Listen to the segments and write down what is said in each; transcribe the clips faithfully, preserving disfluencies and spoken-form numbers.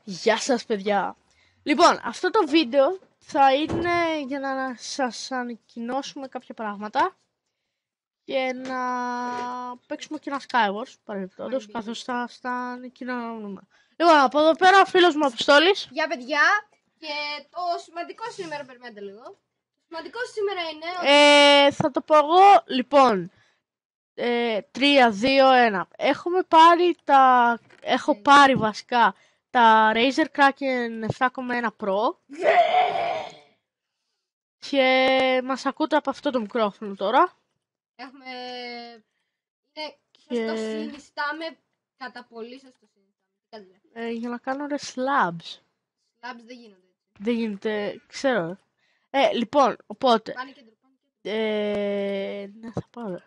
Γεια σας παιδιά. Λοιπόν, αυτό το βίντεο θα είναι για να σας ανακοινώσουμε κάποια πράγματα και να παίξουμε και ένα Skywars παρεμπιπτόντως, καθώς θα στα ανακοινώνουμε. Λοιπόν, από εδώ πέρα ο φίλος μου Αποστόλης. Γεια παιδιά, και το σημαντικό σήμερα, περιμένετε λίγο. Το σημαντικό σήμερα είναι ότι... Ε, θα το πω εγώ, λοιπόν, ε, τρία, δύο, ένα. Έχουμε πάρει τα... Έχω Ναι. πάρει βασικά τα Razer Kraken επτά κόμμα ένα Pro και μας ακούτε από αυτό το μικρόφωνο τώρα. Έχουμε... Είναι... Και- Σας το συνιστάμε κατά πολύ, σας το συνιστάμε. Ε, για να κάνω ρε slabs. Labs δεν γίνονται έτσι. Δεν γίνεται, ξέρω. Ε, λοιπόν, οπότε, Πάνε κέντρο, πάνε κέντρο. ε, ναι, θα πάω.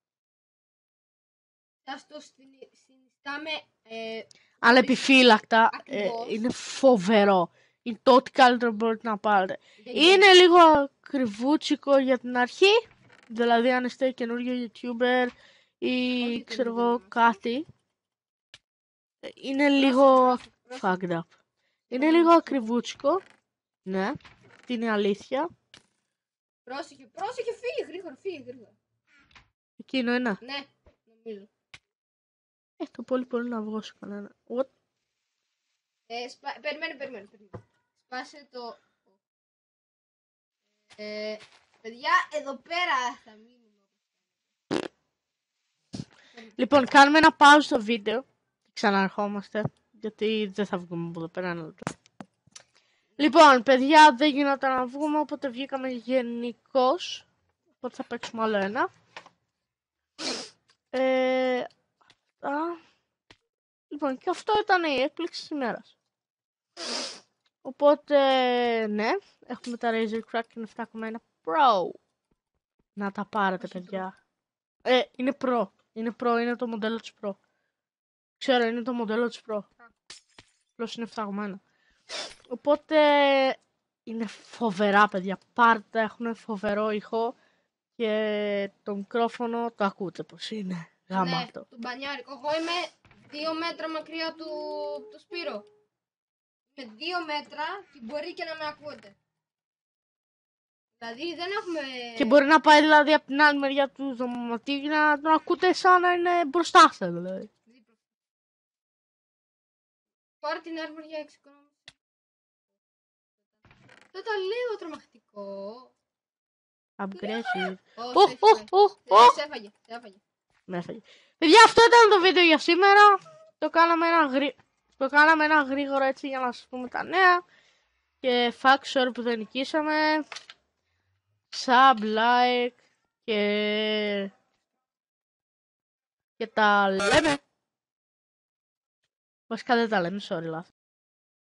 Σας το συνι- συνιστάμε... Ε, Ανεπιφύλακτα, ε, Ακριβώς. είναι φοβερό. Είναι το ό,τι καλύτερο μπορείτε να πάρετε. για- Είναι λίγο ακριβούτσικο για την αρχή. Δηλαδή αν είστε καινούριο YouTuber ή Όχι, ξέρω δεν εγώ είναι. κάτι. ε, Είναι Πρόσεχε, λίγο πρόσεχε, πρόσεχε. fucked up. Είναι λίγο ακριβούτσικο. Ναι, αυτή είναι η αλήθεια. Πρόσεχε, πρόσεχε, φύγε γρήγορα, φύγε γρήγορα. Εκείνο είναι. Ναι, νομίζω. Ε, το πολύ πολύ να βγω σε κανένα. What? Ε, σπα... Περιμένε, περιμένε, περιμένε. Σπάσε το... Ε, παιδιά, εδώ πέρα θα μείνουμε. Λοιπόν, κάνουμε ένα pause στο βίντεο και ξαναρχόμαστε. Γιατί δεν θα βγούμε από εδώ πέρα ένα λεπτό. Λοιπόν, παιδιά, δεν γινόταν να βγούμε, οπότε βγήκαμε γενικώς. Οπότε θα παίξουμε άλλο ένα. Ε, αυτά. Λοιπόν, και αυτό ήταν η έκπληξη της ημέρας. Οπότε, ναι, έχουμε τα Razer Kraken επτά κόμμα ένα Pro. Να τα πάρετε, Όχι παιδιά. Ε, είναι Pro. Είναι Pro, είναι το μοντέλο της Pro. Ξέρω, είναι το μοντέλο της Pro. Απλώς είναι επτά κόμμα ένα. Οπότε, είναι φοβερά, παιδιά. Πάρτε, έχουν φοβερό ήχο. Και το μικρόφωνο το ακούτε πως είναι. Γάμα Ναι, αυτό. του μπανιάρικο. Εγώ είμαι δύο μέτρα μακριά του, του Σπύρο. Με δύο μέτρα και μπορεί και να με ακούτε. Δηλαδή δεν έχουμε... Και μπορεί να πάει δηλαδή από την άλλη μεριά του δωματίου για να τον ακούτε σαν να είναι μπροστά σας δηλαδή. δίπλα. Τώρα την άλλη μεριά εξοικονόμηση. Αυτό ήταν λίγο τρομακτικό. Upgrade. Όχι, Οχ, όχι, οχ, όχι. οχ, Ε, οχ. Σε έφαγε, σε έφαγε. Με έφαγε. Παιδιά, αυτό ήταν το βίντεο για σήμερα. Το κάναμε ένα, γρή... το κάναμε ένα γρήγορο έτσι για να σας πούμε τα νέα. Και fuck sorry που δεν νικήσαμε. Sub, like και... και τα λέμε. Βασικά δεν τα λέμε, sorry, λάθος.